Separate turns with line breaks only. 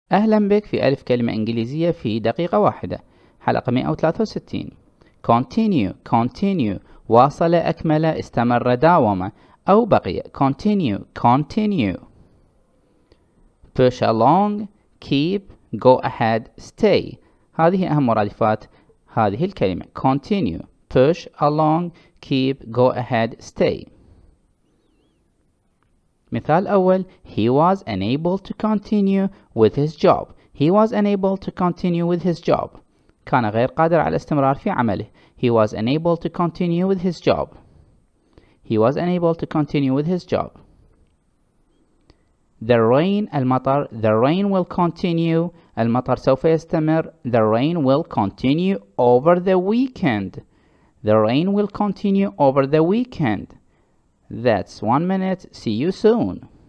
أهلا بك في ألف كلمة إنجليزية في دقيقة واحدة. حلقة 163. continue واصل، أكمل، استمر، داوم أو بقي. continue push along, keep, go ahead, stay. هذه أهم مرادفات هذه الكلمة. continue push along, keep, go ahead, stay. مثال أول: He was unable to continue with his job. He was unable to continue with his job. كان غير قادر على الاستمرار في عمله. He was unable to continue with his job. He was unable to continue with his job. The rain، المطر. The rain will continue. المطر سوف يستمر. The rain will continue over the weekend. The rain will continue over the weekend. That's 1 minute. See you soon.